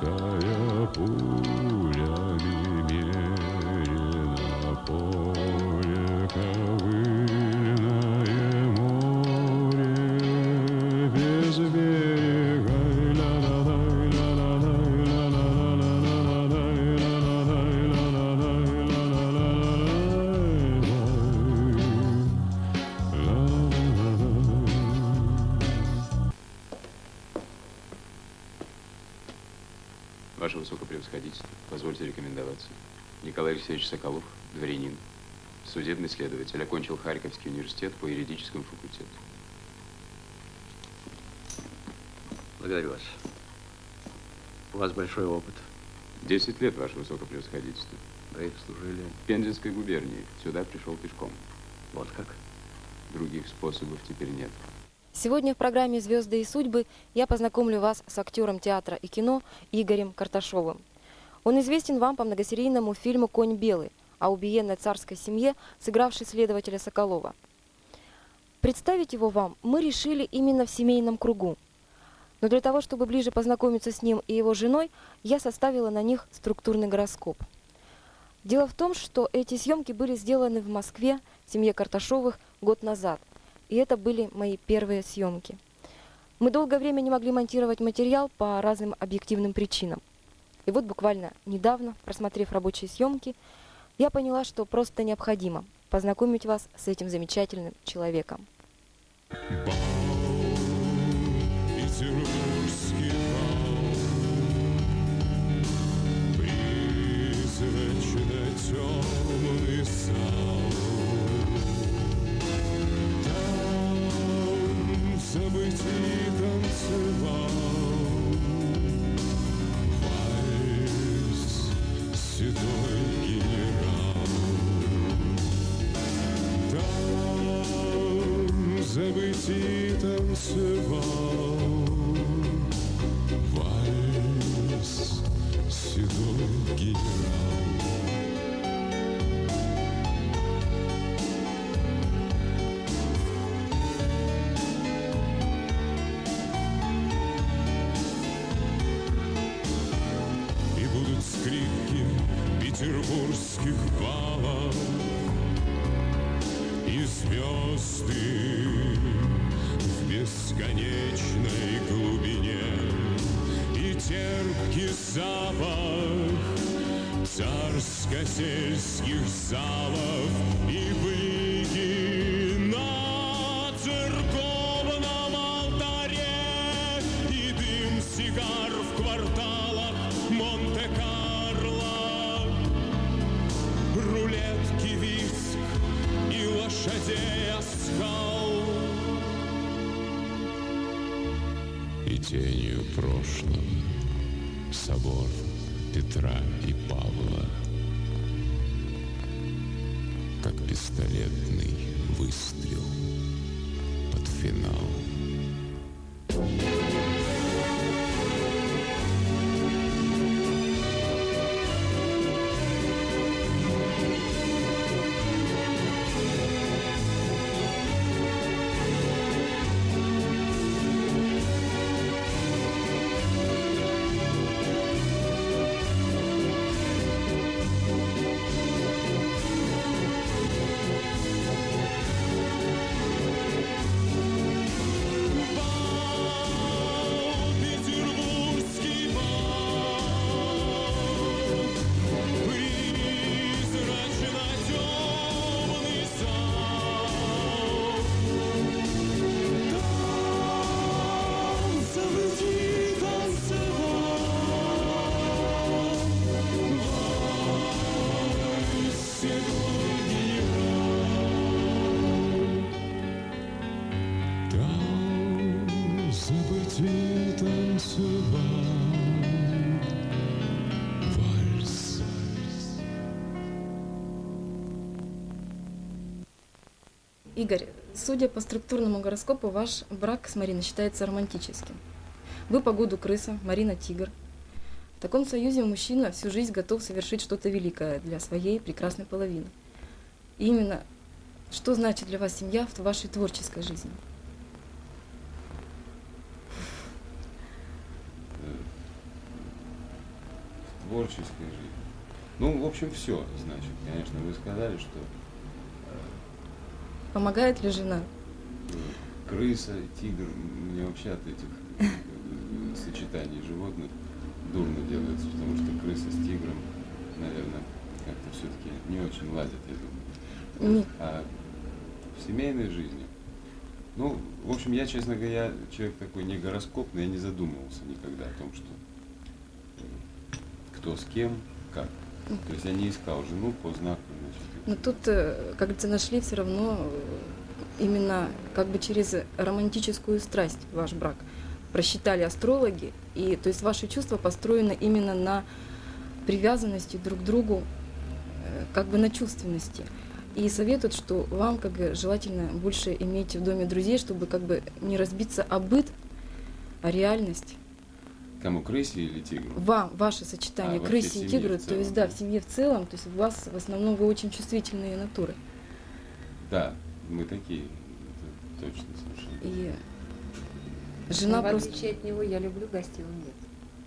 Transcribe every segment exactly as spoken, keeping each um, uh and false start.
пустая пулями мерена, поле ковыльное море без берега. Ваше Высокопревосходительство, позвольте рекомендоваться. Николай Алексеевич Соколов, дворянин, судебный следователь, окончил Харьковский университет по юридическому факультету. Благодарю вас. У вас большой опыт. Десять лет, Ваше Высокопревосходительство. Вы служили? В Пензенской губернии. Сюда пришел пешком. Вот как? Других способов теперь нет. Сегодня в программе «Звезды и судьбы» я познакомлю вас с актером театра и кино Игорем Карташовым. Он известен вам по многосерийному фильму «Конь белый», о убиенной царской семье, сыгравшей следователя Соколова. Представить его вам мы решили именно в семейном кругу. Но для того, чтобы ближе познакомиться с ним и его женой, я составила на них структурный гороскоп. Дело в том, что эти съемки были сделаны в Москве, в семье Карташовых, год назад. И это были мои первые съемки. Мы долгое время не могли монтировать материал по разным объективным причинам. И вот буквально недавно, просмотрев рабочие съемки, я поняла, что просто необходимо познакомить вас с этим замечательным человеком. Забытый танцевал вальс, седой генерал. Там забытый танцевал вальс, седой генерал. Скрипки петербургских балов и звезды в бесконечной глубине, и терпкий запах царско-сельских залов, и блики на церковном алтаре, и дым сигар в кварталах Монте-Карло, рулетки, виск и лошадей оскал. И тенью прошлого собор Петра и Павла, как пистолетный выстрел под финал. Игорь, судя по структурному гороскопу, ваш брак с Мариной считается романтическим. Вы по году крыса, Марина тигр. В таком союзе мужчина всю жизнь готов совершить что-то великое для своей прекрасной половины. И именно что значит для вас семья в вашей творческой жизни? творческой жизни. Ну, в общем, все, значит. Конечно, вы сказали, что Помогает ли жена? крыса, тигр, мне вообще от этих э, сочетаний животных дурно делается, потому что крыса с тигром, наверное, как-то все-таки не очень ладят, я думаю. Не- А в семейной жизни, ну, в общем, я, честно говоря, человек такой не гороскопный, я не задумывался никогда о том, что э, кто с кем, как. То есть я не искал жену по знаку, значит. Но тут, э, как говорится, нашли все равно э, именно как бы через романтическую страсть ваш брак. Просчитали астрологи, и то есть ваши чувства построены именно на привязанности друг к другу, э, как бы на чувственности. И советуют, что вам как бы желательно больше иметь в доме друзей, чтобы как бы не разбиться о быт, а реальность. Кому, крысе или тигру? Вам, ваше сочетание А, вообще крысы в и семье тигра, в то целом, есть да, да. в семье в целом, то есть у вас в основном вы очень чувствительные натуры. Да, мы такие, это точно совершенно. И жена Но в просто, отличие от него, я люблю гостей, он нет.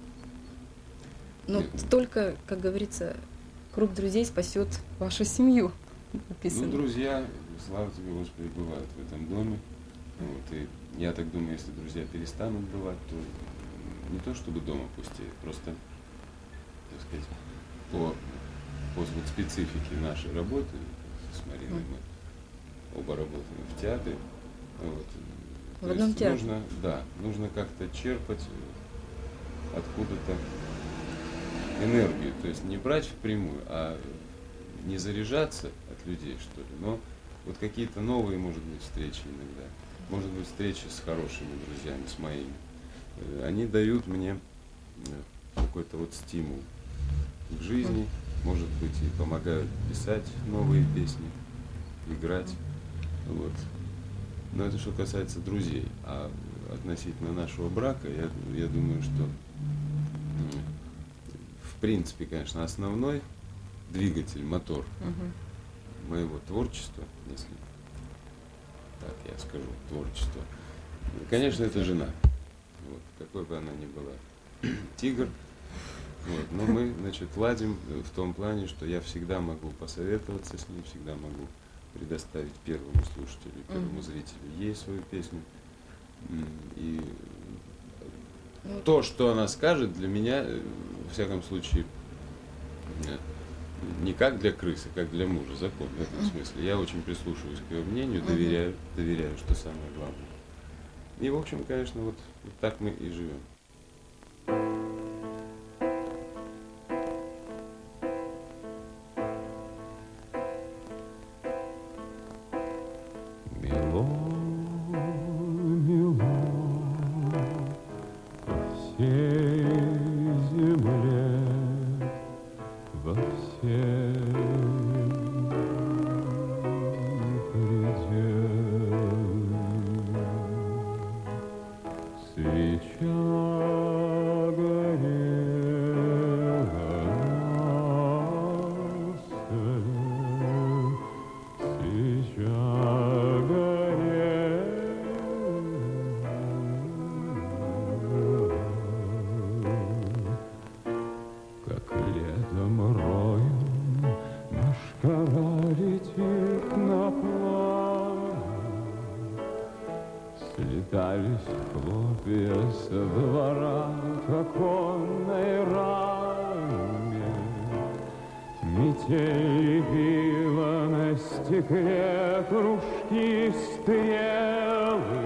ну, Нет. только, как говорится, круг друзей спасет вашу семью. Ну, Написано. друзья, слава тебе, Господи, бывают в этом доме. Вот, и я так думаю, если друзья перестанут бывать, то не то чтобы дома пустеет, просто, так сказать, по, по вот специфике нашей работы с Мариной, мы оба работаем в театре. Вот, В то одном есть театре? нужно, да, нужно как-то черпать откуда-то энергию, то есть не брать впрямую, а не заряжаться от людей, что ли, но вот какие-то новые, может быть, встречи иногда, может быть, встречи с хорошими друзьями, с моими, э, они дают мне э, какой-то вот стимул к жизни, может быть, и помогают писать новые песни, играть, вот. Но это что касается друзей, а относительно нашего брака, я, я думаю, что м, в принципе, конечно, основной двигатель, мотор Мгм. моего творчества, если так я скажу, творчество, конечно, это жена. Вот, какой бы она ни была. Тигр. Вот, но мы, значит, ладим в том плане, что я всегда могу посоветоваться с ней, всегда могу предоставить первому слушателю, первому зрителю ей свою песню. М, И Ну, то, что она скажет, для меня, э, во всяком случае, э, не как для крысы, как для мужа, закон в этом смысле. Я очень прислушиваюсь к ее мнению, Мгм. доверяю, доверяю, что самое главное. И, в общем, конечно, вот, вот так мы и живем. Мело, мело по всей земле, во всем пределе. Свеча горела на столе, свеча горела, как летом роем мошкара летит на пламя. Слетались хлопья со двора к оконной раме. Метель лепила на стекле кружки стрелы.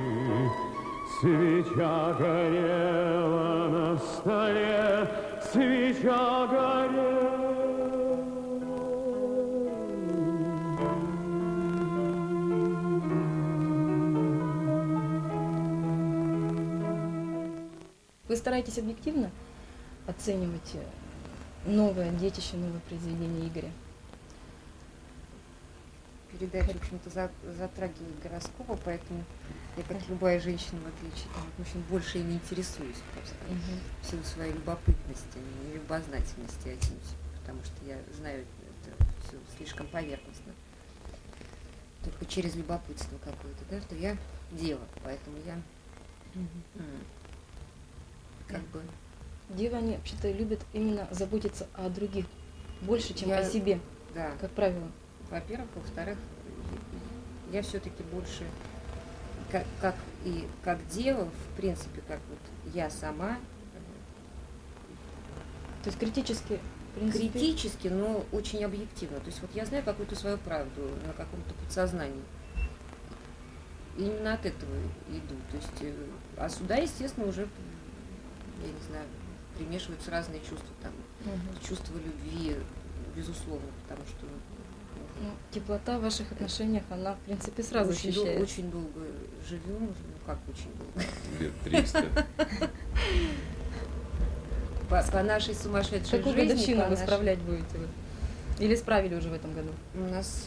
Свеча горела на столе, свеча горела. Вы стараетесь объективно оценивать э, новое детище, новое произведение Игоря? Передача, в общем-то, за- затрагивает гороскопа, поэтому я, как любая женщина, в отличие там, от мужчин, больше ими интересуюсь просто. В силу своей любопытности, не любознательности отнюдь, потому что я знаю это все слишком поверхностно. Только через любопытство какое-то, да, что я дева, поэтому я м, как бы девы, они вообще-то любят именно заботиться о других больше, чем Я- о себе, Да. как правило. Во-первых, во-вторых, я все-таки больше, как, как и как дева, в принципе, как вот я сама, То есть критически, в принципе, критически, но очень объективно. То есть вот я знаю какую-то свою правду на каком-то подсознании. И именно от этого иду. То есть, э, а сюда, естественно, уже, я не знаю, примешиваются разные чувства. Там, Мгм. чувство любви, безусловно, потому что Ну, теплота в ваших отношениях, она, в принципе, сразу очень, дол- ощущается. очень долго живем, ну как очень долго. Лет триста. По, по нашей сумасшедшей Какую жизни, годовщину по вы нашей- справлять будете вы? Или справили уже в этом году? У нас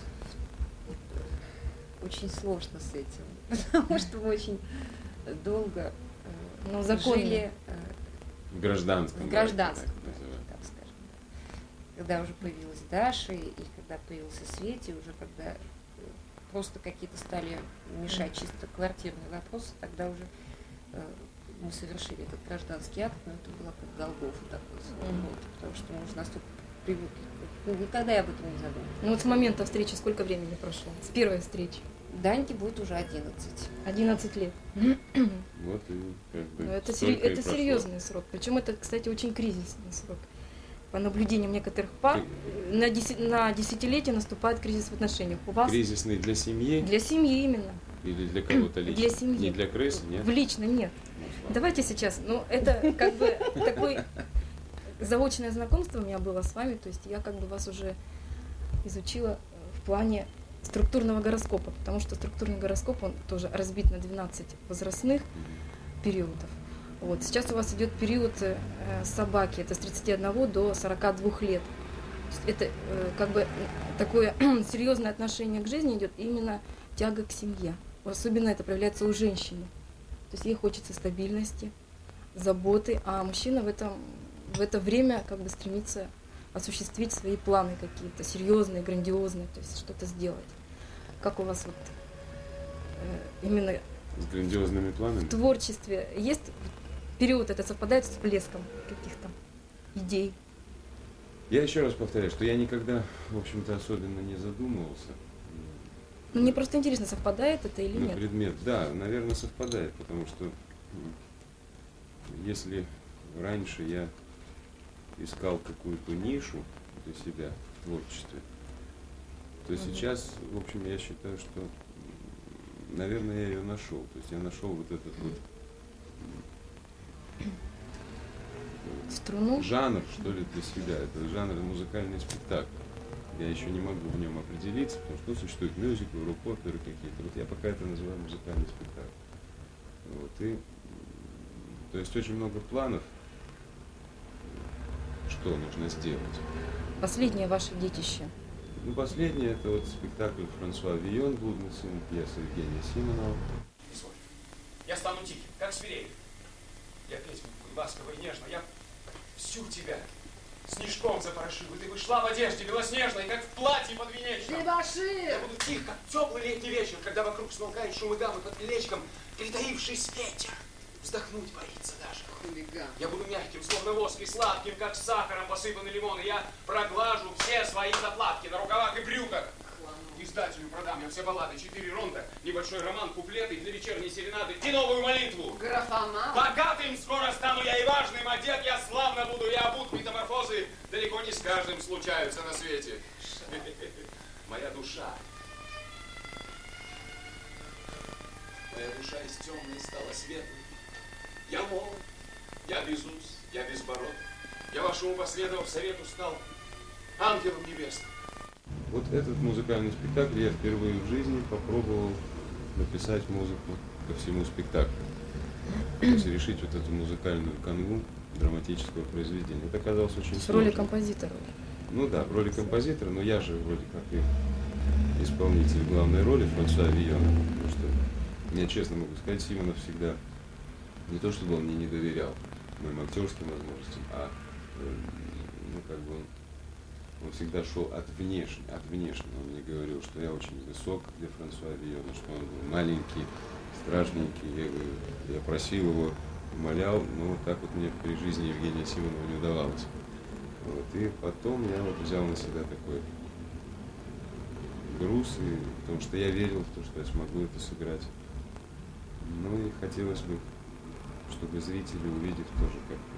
очень сложно с этим, потому что мы очень долго э, Ну, законно. жили э, В гражданском. в браке, гражданском, так называемом. так скажем. Когда уже появилась Даша, и когда появился Свети, уже когда э, просто какие-то стали мешать чисто квартирные вопросы, тогда уже э, мы совершили этот гражданский акт, но это было как Голгофа такой, Мгм. вот, потому что мы уже настолько привыкли. Ну, никогда я об этом не задумывалась. Ну вот с момента встречи сколько времени прошло? С первой встречи? Даньке будет уже одиннадцать. одиннадцать лет. Вот и как бы Ну, это столько сери- и это прошло. серьезный срок. Причем это, кстати, очень кризисный срок. По наблюдениям некоторых пар, Ты- на, деся- на десятилетие наступает кризис в отношениях. У вас Кризисный для семьи для семьи именно. или для кого-то лично? Для семьи. Не для крысы, нет? В лично нет. Ну, слава Давайте сейчас, ну это как бы такой заочное знакомство у меня было с вами, то есть я как бы вас уже изучила э, в плане структурного гороскопа, потому что структурный гороскоп, он тоже разбит на двенадцать возрастных периодов. Вот. Сейчас у вас идет период э, собаки, это с тридцати одного до сорока двух лет. То есть это э, как бы такое серьезное отношение к жизни идет, именно тяга к семье. Особенно это проявляется у женщины. То есть ей хочется стабильности, заботы, а мужчина в, этом, в это время как бы стремится осуществить свои планы какие-то серьезные, грандиозные, то есть что-то сделать. Как у вас вот э, именно С грандиозными планами. в творчестве есть период, это совпадает с всплеском каких-то идей? Я еще раз повторяю, что я никогда, в общем-то, особенно не задумывался Ну, мне просто интересно, совпадает это или на нет? предмет. Да, наверное, совпадает, потому что м, если раньше я искал какую-то нишу для себя в творчестве, то Мгм. сейчас, в общем, я считаю, что, м, наверное, я ее нашел. То есть я нашел вот этот вот Струну? жанр, что ли, для себя. Это жанр музыкальный спектакль. Я еще не могу в нем определиться, потому что ну, существуют мюзиклы, рок-оперы какие-то. Вот я пока это называю музыкальный спектакль. Вот, и, м, то есть очень много планов, что нужно сделать. Последнее ваше детище. Ну, последнее это вот спектакль Франсуа Вийон, «Блудный сын», пьеса Евгения Симонова. Изволь. Я стану тихим, как свирель. Я петь буду ласково и нежно. Я всю тебя снежком запорошил, и ты бы шла в одежде белоснежной, как в платье подвенечном. Я буду тих, как теплый летний вечер, когда вокруг смолкает шум и гаммы под крылечком, притаившийся ветер. Вздохнуть боится даже. Хулиган. Я буду мягким, словно воск, и сладким, как с сахаром посыпанный лимон, и я проглажу все свои заплатки на рукавах и брюках. Издателю продам я все баллады, четыре ронда, небольшой роман, куплеты для вечерней серенады и новую молитву. Графоман. Богатым скоро стану я и важным, одет я славно буду, и обут метаморфозы далеко не с каждым случаются на свете. Моя душа. Моя душа из темной стала светлой. Я молод, я безус, я безбород. Я вашему последовав совету стал ангелом небесным. Вот этот музыкальный спектакль я впервые в жизни попробовал написать музыку ко всему спектаклю. То есть решить вот эту музыкальную канву драматического произведения. Это оказалось очень В роли сложно. композитора. Ну да, в роли композитора, но я же вроде как и исполнитель главной роли Франсуа Вийона. Потому что, я честно могу сказать, Симонов всегда, не то чтобы он мне не доверял моим актерским возможностям, а э, ну как бы он Он всегда шел от внешнего, от внешнего. Он мне говорил, что я очень высок для Франсуа Вийона, что он был маленький, страшненький. Я, говорю, я просил его умолял, но вот так вот мне при жизни Евгения Симонова не удавалось. Вот. И потом я вот взял на себя такой груз, и, потому что я верил в то, что я смогу это сыграть. Ну и хотелось бы, чтобы зрители, увидев, тоже как-то,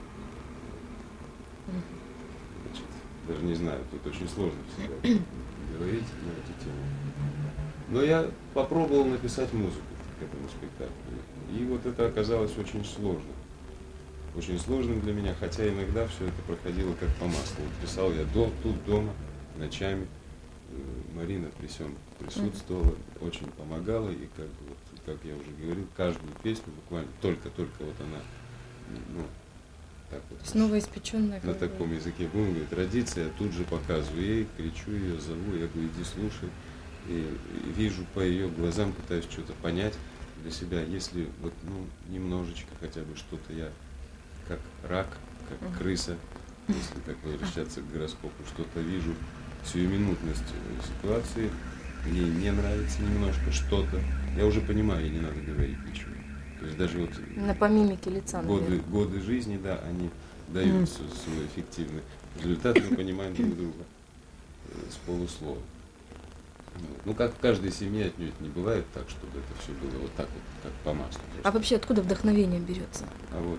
значит, даже не знаю, тут очень сложно всегда говорить на эту тему. Но я попробовал написать музыку к этому спектаклю. И вот это оказалось очень сложно. Очень сложным для меня, хотя иногда все это проходило как по маслу. Вот писал я до, тут дома, ночами. Марина при всем присутствовала, mm-hmm. очень помогала. И как, вот, как я уже говорил, каждую песню буквально только-только вот она, ну, так вот. Снова испеченная. На таком языке будем говорить, родится, я тут же показываю ей, кричу ее, зову, я говорю, иди слушай. И, и вижу по ее глазам, пытаюсь что-то понять для себя, если вот, ну, немножечко хотя бы что-то я, как рак, как uh-huh. крыса, если так возвращаться к гороскопу, что-то вижу, сиюминутность ситуации, ей не нравится немножко что-то, я уже понимаю, ей не надо говорить ничего. То есть даже вот на по мимике лица, годы, годы жизни, да, они дают uh-huh. свой эффективный результат, мы понимаем друг друга с полуслова. Ну, как в каждой семье отнюдь не бывает так, чтобы это все было вот так вот, как по маслу. А вообще откуда вдохновение берется? А вот,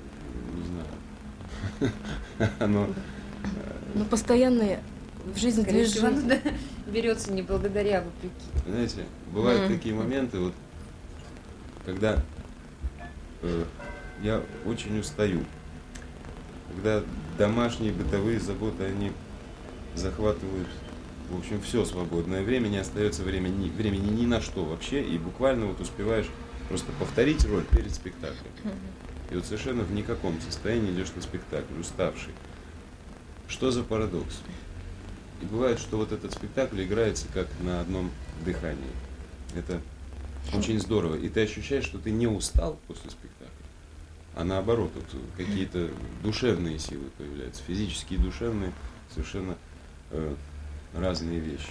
не знаю. Оно... Ну, постоянные в жизни движения. Оно да, берется не благодаря, вопреки. Знаете, бывают Mm. такие моменты, вот, когда э, я очень устаю, когда домашние бытовые заботы, они захватывают, в общем, все свободное время, не остается времени, времени ни на что вообще, и буквально вот успеваешь просто повторить роль перед спектаклем. И вот совершенно в никаком состоянии идешь на спектакль, уставший. Что за парадокс? И бывает, что вот этот спектакль играется как на одном дыхании. Это очень здорово. И ты ощущаешь, что ты не устал после спектакля, а наоборот, вот какие-то душевные силы появляются, физические и душевные, совершенно э, разные вещи.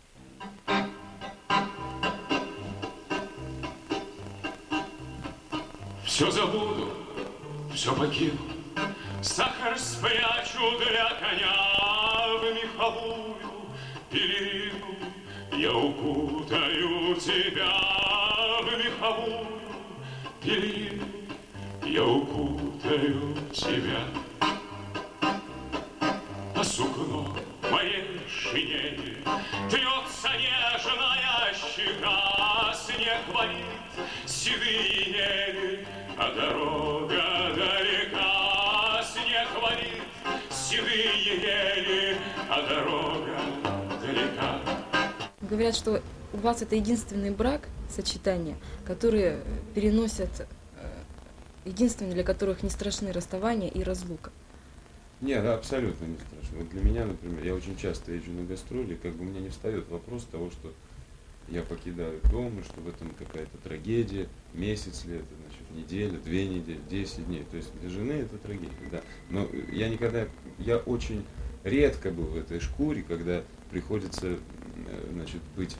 Все забуду, все покину, сахар спрячу для коня в меховую пелену. Я укутаю тебя в меховую пелену, я укутаю тебя. А сукно моей шинели трется нежная щека, снег валит седые ели, а дорога далека. Снег валит седые ели, а дорога далека. Говорят, что у вас это единственный брак, сочетание, которые переносят, единственные, для которых не страшны расставания и разлука. Нет, абсолютно не страшно. Вот для меня, например, я очень часто езжу на гастроли, как бы у меня не встает вопрос того, что я покидаю дом, и что в этом какая-то трагедия, месяц ли это, значит, неделя, две недели, десять дней. То есть для жены это трагедия, да. Но я никогда, я очень редко был в этой шкуре, когда приходится, значит, быть,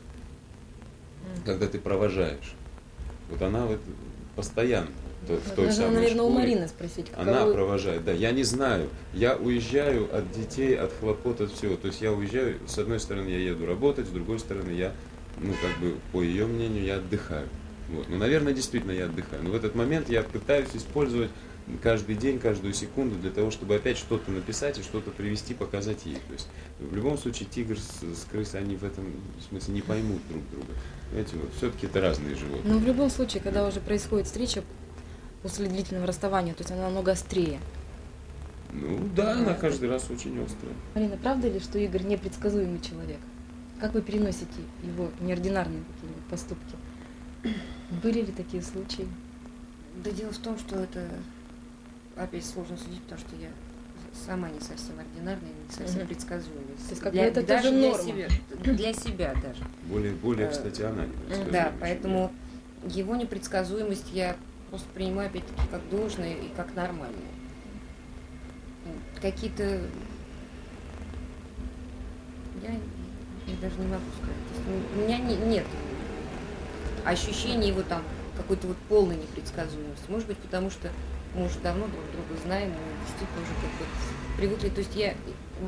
когда ты провожаешь. Вот она вот постоянно. То, в той Нужно, самой наверное, шкуре, у Марины спросить, каково... она провожает, да, я не знаю, я уезжаю от детей, от хлопот, от всего, то есть я уезжаю, с одной стороны я еду работать, с другой стороны я, ну как бы, по ее мнению, я отдыхаю, вот, ну, наверное, действительно я отдыхаю, но в этот момент я пытаюсь использовать каждый день, каждую секунду для того, чтобы опять что-то написать и что-то привести, показать ей, то есть в любом случае тигр с, с крысой, они в этом смысле не поймут друг друга, понимаете, вот, все-таки это разные животные. Но в любом случае, когда уже происходит встреча, после длительного расставания, то есть она намного острее. Ну да, она каждый раз очень острая. Марина, правда ли, что Игорь непредсказуемый человек? Как вы переносите его неординарные какие-нибудь поступки? Были ли такие случаи? Да дело в том, что это опять сложно судить, потому что я сама не совсем ординарная, не совсем Мгм. предсказуемая. То есть как Для- бы это даже тоже для норма. себя, для себя даже. Более, более, Э, кстати, она непредсказуемая, Да, чем поэтому его непредсказуемость я просто принимаю опять-таки как должное и как нормальное. Какие-то... Я, я даже не могу сказать. То есть у меня не- нет ощущения его там какой-то вот полной непредсказуемости. Может быть, потому что мы уже давно друг друга знаем, и действительно уже как-то привыкли. То есть я,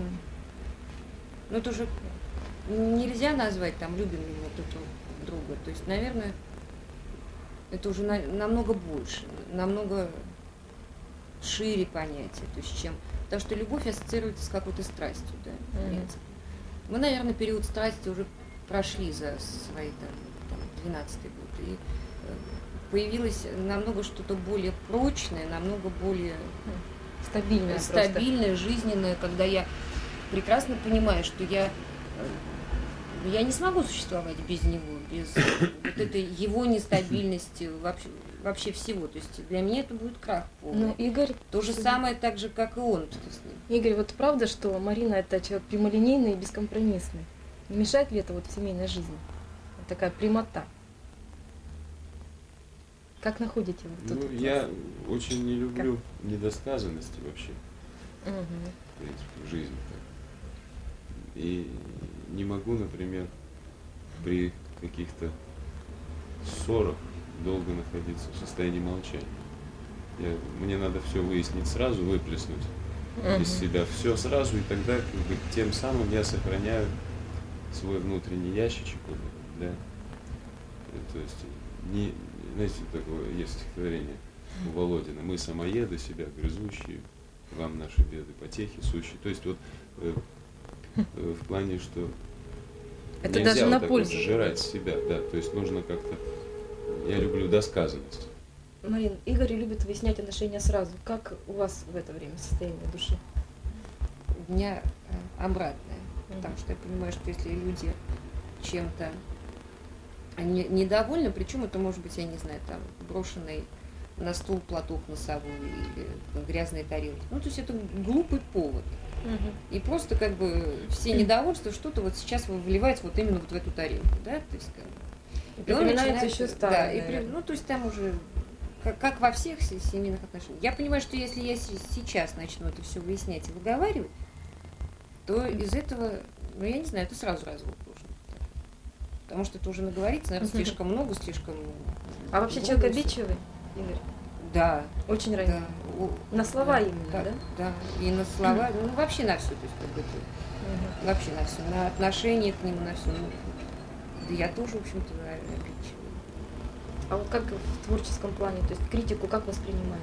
ну это уже нельзя назвать там любим ли мы друг друга. То есть, наверное, это уже на, намного больше, намного шире понятие, то есть чем, потому что любовь ассоциируется с какой-то страстью, да, в принципе. Мы, наверное, период страсти уже прошли за свои там, там двенадцатый год, и появилось намного что-то более прочное, намного более Стабильное, стабильное, жизненное, когда я прекрасно понимаю, что я я не смогу существовать без него, без вот этой его нестабильности, вообще, вообще всего. То есть для меня это будет крах полный. Ну, Игорь... То же самое так же, как и он. Что с ним. Игорь, вот правда, что Марина это человек прямолинейный и бескомпромиссный? Не мешает ли это вот в семейной жизни? Вот такая прямота. Как находите вот Ну, тут? я очень не люблю как? недосказанности вообще. Угу. В принципе, в жизни так. И не могу, например, при каких-то ссорах долго находиться в состоянии молчания. Я, мне надо все выяснить сразу, выплеснуть uh-huh. из себя все сразу, и тогда как бы, тем самым я сохраняю свой внутренний ящичек для, то есть не, знаете, такое есть стихотворение у Володина: мы самоеды, себя грызущие, вам наши беды потехи сущие. То есть вот э, э, в плане, что это нельзя даже вот на так пользу вот сжирать себя, да, то есть нужно как-то, я люблю досказанность. Марин, Игорь любит выяснять отношения сразу. Как у вас в это время состояние души? У меня э, обратное, mm-hmm. потому что я понимаю, что если люди чем-то они недовольны, причем это может быть, я не знаю, там брошенный на стул платок носовой или грязные тарелки. Ну, то есть это глупый повод. Uh-huh. И просто как бы все недовольства, что-то вот сейчас выливается вот именно вот в эту тарелку, да, то есть как бы. И припоминается еще старое. Да, и, ну, то есть там уже, как, как во всех семейных отношениях. Я понимаю, что если я сейчас начну это все выяснять и выговаривать, то uh-huh. из этого, ну, я не знаю, это сразу развод нужно. Потому что это уже наговорится, наверное, uh-huh. слишком много, слишком... А вообще много, человек обидчивый, Игорь? Да. Очень ранний. Да. На слова да, именно, да? Да, да. И на слова, ну вообще на все, то есть как бы это, угу. вообще на все, на отношение к нему, на все. Ну, да я тоже, в общем-то, обидчивая. А вот как в творческом плане, то есть критику как воспринимает?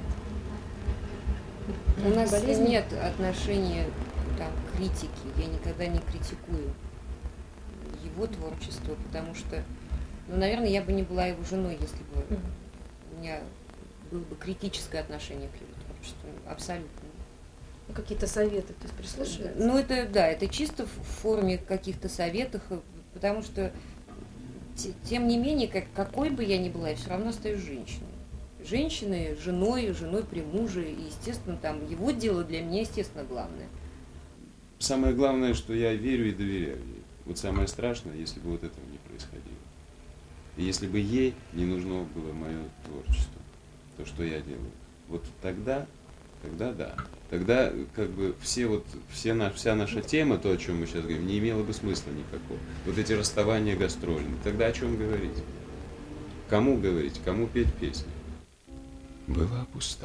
У нас Болезнь? Нет отношения там, к критике, я никогда не критикую его творчество, потому что, ну, наверное, я бы не была его женой, если бы угу. у меня было бы критическое отношение к его творчеству, абсолютно. Ну, какие-то советы, то есть прислушивается? Ну, это, да, это чисто в форме каких-то советов, потому что, тем не менее, как, какой бы я ни была, я все равно остаюсь женщиной. Женщиной, женой, женой при муже, и, естественно, там, его дело для меня, естественно, главное. Самое главное, что я верю и доверяю ей. Вот самое страшное, если бы вот этого не происходило. И если бы ей не нужно было мое творчество, то, что я делаю, вот тогда, тогда да. Тогда как бы все вот, все на, вся наша тема, то, о чем мы сейчас говорим, не имела бы смысла никакого. Вот эти расставания гастрольные. Тогда о чем говорить? Кому говорить? Кому петь песни? Была пуста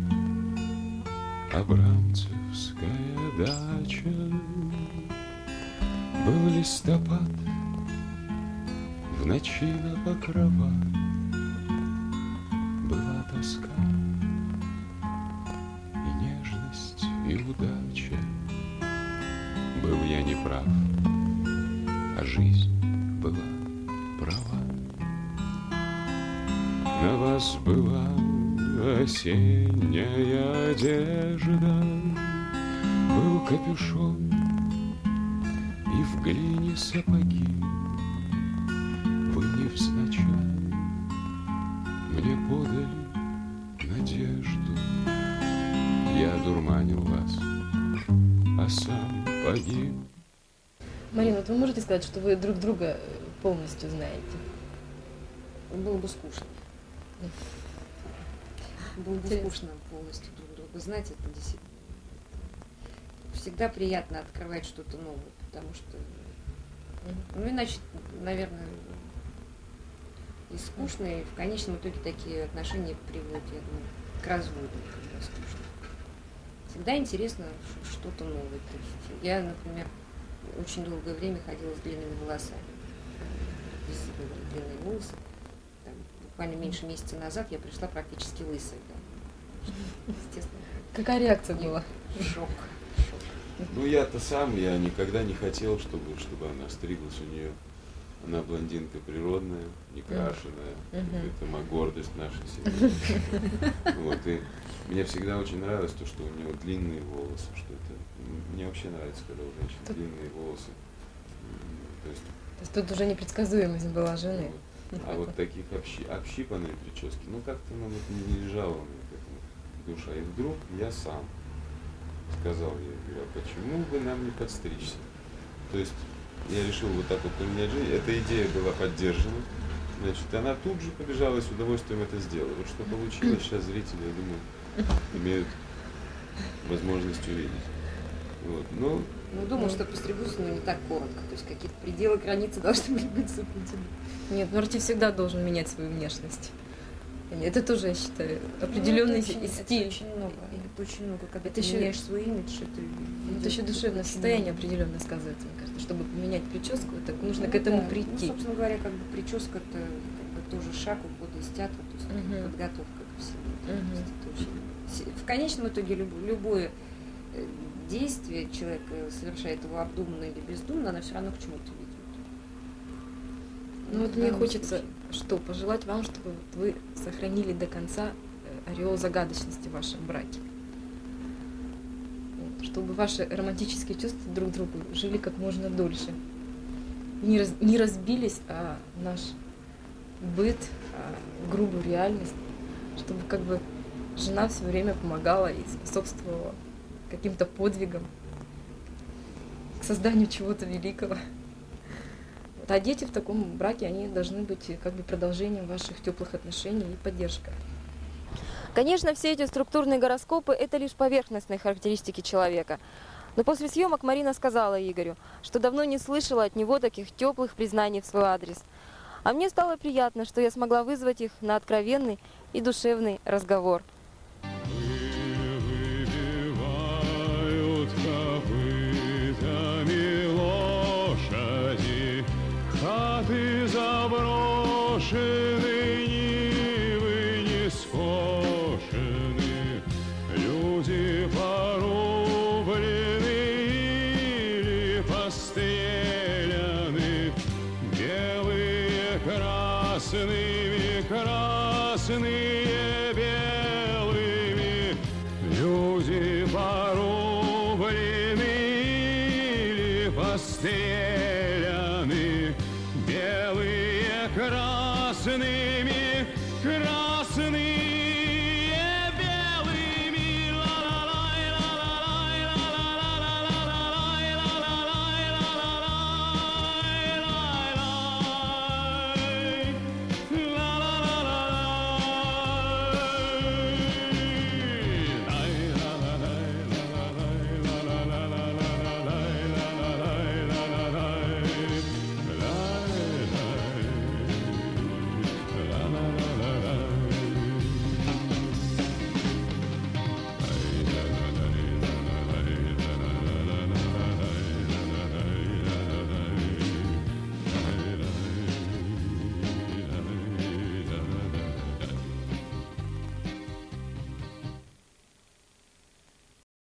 Абрамцевская дача, был листопад, в ночи на покрова была тоска и нежность, и удача. Был я не прав, а жизнь была права. На вас была осенняя одежда, был капюшон и в глине сапоги. Вы невзначай мне подали надежду. Я дурманил вас, а сам погиб. Марина, вот вы можете сказать, что вы друг друга полностью знаете? Было бы скучно. Было бы скучно полностью друг друга знать. Это действительно всегда приятно открывать что-то новое, потому что, ну, иначе, наверное, и скучно, и в конечном итоге такие отношения приводят, я думаю, к разводу, когда скучно. Всегда интересно ш- что-то новое. То есть я, например, очень долгое время ходила с длинными волосами. Везде были длинные волосы. Там, буквально меньше месяца назад я пришла практически лысой. Да. Естественно. Какая реакция была? Шок. Ну, я-то сам, я никогда не хотел, чтобы, чтобы она стриглась у нее. Она блондинка природная, не крашеная. Мгм. Это моя гордость нашей семьи. Вот, и мне всегда очень нравилось то, что у нее длинные волосы, что это... Мне вообще нравится, когда у женщин длинные волосы. М, То есть, То есть тут уже непредсказуемость была жены. вот. А вот таких общи- общипанные прически, ну как-то ну, вот не не лежала у меня к этому душа. И вдруг я сам сказал ей, говорю, а почему бы нам не подстричься? То есть я решил вот так вот поменять жизнь. Эта идея была поддержана. Значит, она тут же побежала и с удовольствием это сделала. Вот что получилось, сейчас зрители, я думаю, имеют возможность увидеть. Вот. Но Ну, думаю, что постригусь, но не так коротко. То есть какие-то пределы, границы должны были быть соблюдены. Нет, ну артист всегда должен менять свою внешность. Это тоже, я считаю, определенный Ну, это очень, стиль. Это очень много. Это очень много. Когда Это ты еще- меняешь свой имидж, это Это ведёт еще к душевное очень состояние многому. определенно сказывается, мне кажется. Чтобы поменять прическу, так нужно Ну к этому да. прийти. Ну, собственно говоря, как бы прическа это как бы тоже шаг ухода из театра, то есть Мгм. подготовка ко всему. То Мгм. есть это очень- с- В конечном итоге люб- любое э, действие человек э, совершает его обдуманно или бездумно, оно все равно к чему-то ведет. Ну вот в мне данном хочется, случае. что, пожелать вам, чтобы вот вы сохранили до конца э, ореол загадочности в вашем браке. Вот, чтобы ваши романтические чувства друг к другу жили как можно дольше. Не, раз- не разбились, а наш быт, а грубую реальность, чтобы как бы жена все время помогала и способствовала каким-то подвигам, к созданию чего-то великого. Вот, а дети в таком браке, они должны быть как бы продолжением ваших теплых отношений и поддержкой. Конечно, все эти структурные гороскопы – это лишь поверхностные характеристики человека. Но после съемок Марина сказала Игорю, что давно не слышала от него таких теплых признаний в свой адрес. А мне стало приятно, что я смогла вызвать их на откровенный и душевный разговор. Выбивают копытами лошади, хаты заброшены, нивы не скошены, люди порублены или постреляны, белые красными, красные белыми, люди порублены или постреляны, белые красными, красные